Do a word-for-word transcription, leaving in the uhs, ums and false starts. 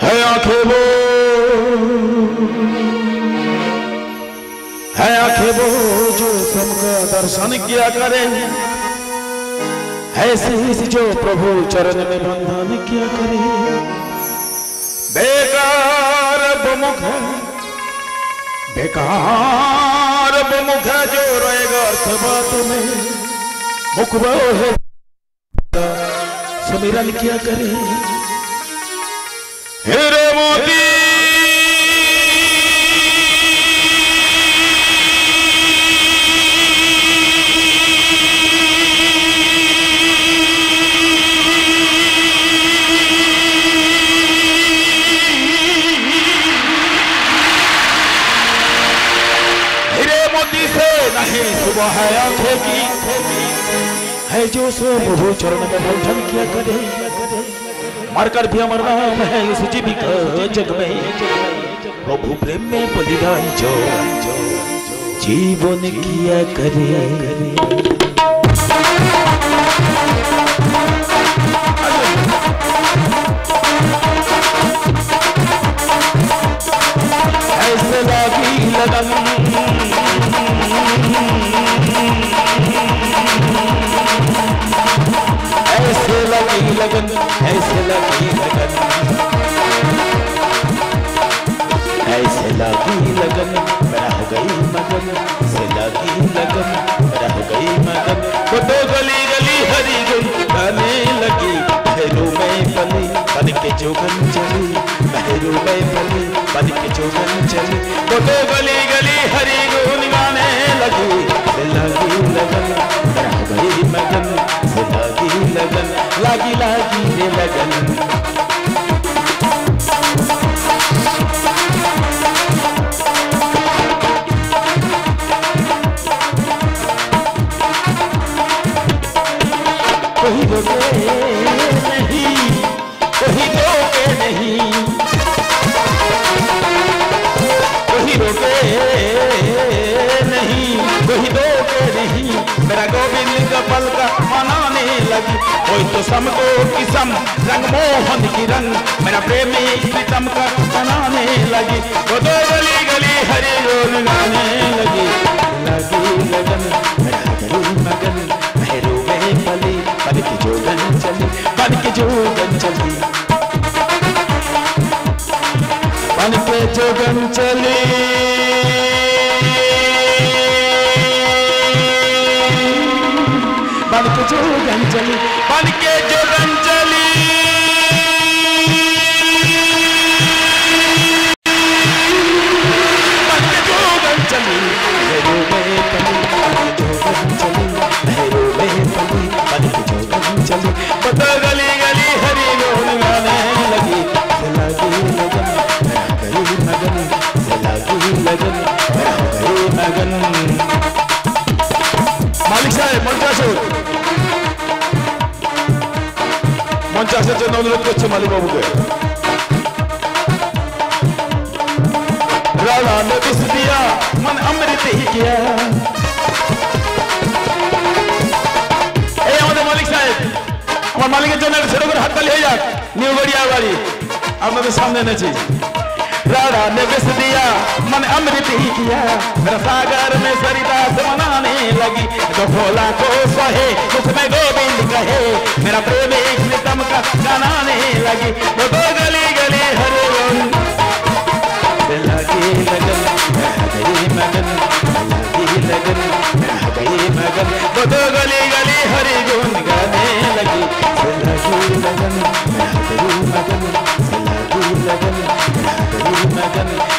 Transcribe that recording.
है आंखें वो है आंखें वो जो सबका दर्शन किया करे, है शीश जो प्रभु चरण में बंधन किया करे। बेकार मुख बेकार मुख जो रहेगा बात में, मुख वो है सुमिरन किया करे। हेरे मोदी नहीं सुबह है आंखें की, है जो सो प्रभु चरण में बंधन किया करे। मरकर भी अमर नाम है इस जीविका जग में, प्रभु प्रेम में बलिदान जो जीवन किया करे। ऐसे लागी लगन ऐसे लगी लगन ऐसे लगी लगन ऐसे लगी लगन रह गई मगन, ऐसे लगी लगन रह गई मगन। वो तो गली गली हरी गुन गाने लगी, बहरू में पली बन के जोगन चली, बहरू में पली बन के जोगन चली। वो तो गली गली हरी गुन गाने लगी, ऐसे लगी लगन रह गई मगन, ऐसे लगी लगन लागी लागी रे लगन। कोई रोके नहीं कोई रोके नहीं कोई रोके नहीं कोई रोके नहीं, मेरा गोविंद का पल का मनाने लगी। कोई तो समको किसम रंग मोहन की रंग, मेरा प्रेमी प्रीतम का बनाने लगी। वो तो गली गली हरी रोन गाने लगी, लगी लगन रह गई मगन, बहरू में पली बन के जोगन चली, बन के जोगन चली, बन के जोगन चली। बन के जोगन चली बन के जोगन चली, बन के जोगन चली, बहरू में पली बन के जोगन चली, बहरू में पली बन के जोगन चली। पता गली गली हरी रोन गाने लगी, लगी लगन रह गई मगन, लगी लगन रह गई मगन। मालिक साहेब मंचासुर मंचासेর জন্য অনুরোধ করছে মালিক বাবুকে। राधा ने विष दिया मन अमृत ही किया। এই আমাদের মালিক সাহেব, আমার মালিকের জন্য ছোট করে হাততালি হয়ে যাক। নিউ গড়িয়া বাড়ি আপনাদের সামনে এনেছি। राधा ने विष दिया मन अमृत ही किया, मेरा सागर में सरिता से मनाने लगी। तो भोला को सहे मुख में गोविंद कहे, मेरा प्रेम एक प्रीतम का गाने लगी। वो तो गली गली हरे रोन लगी लगन रह गई मगन, लगी लगन रह गई मगन। वो तो गली गली हरी गुन गाने लगी, लगी लगन रह गई मगन, लगी लगन रह गई मगन।